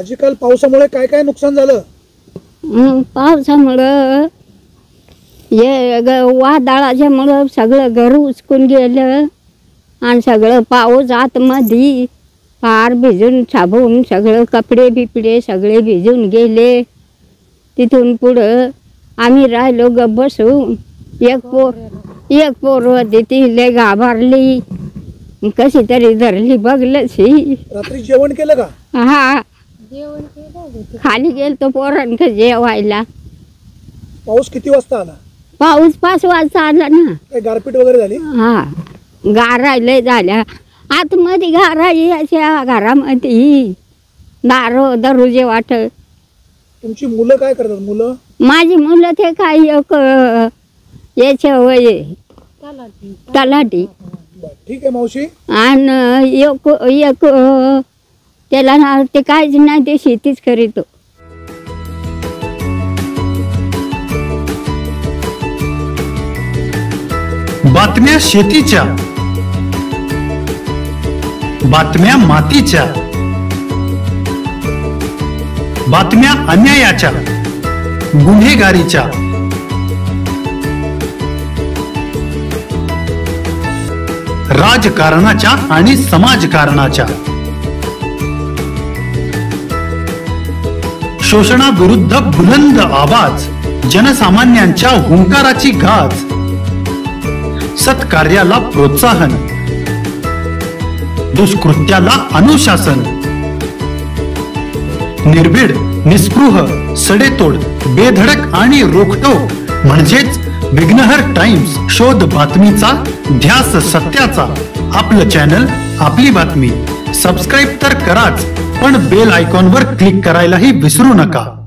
आजी काल पावसामुळे काय काय नुकसान झालं? पावसामुळं वादळाच्यामुळं सगळं घर उचकून गेलं आणि सगळं पाऊस आतमध्ये फार भिजून साबून सगळं कपडे बिपडे सगळे भिजून गेले. तिथून पुढं आम्ही राहिलो ग बसून. एक पोर होती ती लय घाबरली, कशी तरी धरली बघलशी. रात्री जेवण केलं का? हा, खाली गेलतो पोरांक जेवायला. पाऊस किती वाजता आला? पाऊस 5 वाजता आला ना. काय गारपीट वगैरे झाली? हा, गारा लय झाल्या आतमध्ये. गारा अशा घरामध्ये दारो दरुजे वाट. तुमची मुलं काय करतात? मुलं? माझी मुलं ते काय याच्या वय तलाठी. ठीक आहे मावशी. आणि एक त्याला ना ते काहीच नाही, ते शेतीच करीतो. बातम्या शेतीच्या, बातम्या मातीच्या, बातम्या अन्यायाच्या, गुन्हेगारीच्या, राजकारणाच्या आणि समाजकारणाच्या, शोषणाविरुद्ध बुलंद आवाज, जनसामान्यांच्या हुंकाराची गाज, सत्कार्याला प्रोत्साहन, दुष्कृत्याला अनुशासन, निर्भीड, निस्पृह, सडेतोड, बेधडक आणि रोखटोक म्हणजेच विघ्नहर टाइम्स. शोध बातमीचा, ध्यास सत्याचा. आपलं चॅनल, आपली बातमी. सबस्क्राईब तर कराच, पण बेल आयकॉनवर क्लिक करायलाही विसरू नका.